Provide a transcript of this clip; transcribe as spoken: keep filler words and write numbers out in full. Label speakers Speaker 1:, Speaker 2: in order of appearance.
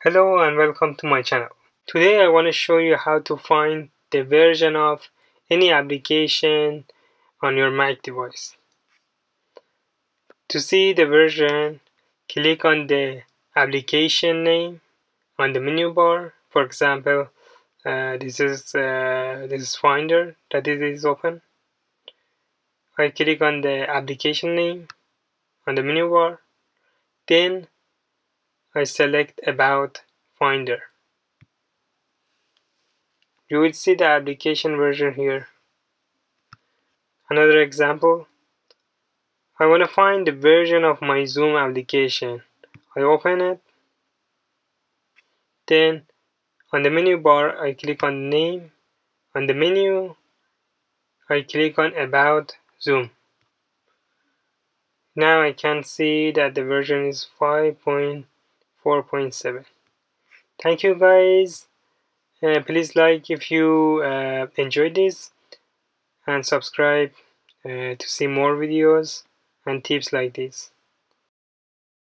Speaker 1: Hello and welcome to my channel. Today I want to show you how to find the version of any application on your Mac device. To see the version, click on the application name on the menu bar. For example, uh, this is uh, this is Finder that it is open. I click on the application name on the menu bar. Then I select About Finder. You will see the application version here. Another example, I want to find the version of my Zoom application. I open it. Then on the menu bar, I click on Name. On the menu, I click on About Zoom. Now I can see that the version is five point four point seven. Thank you guys. Uh, please like if you uh, enjoyed this, and subscribe uh, to see more videos and tips like this.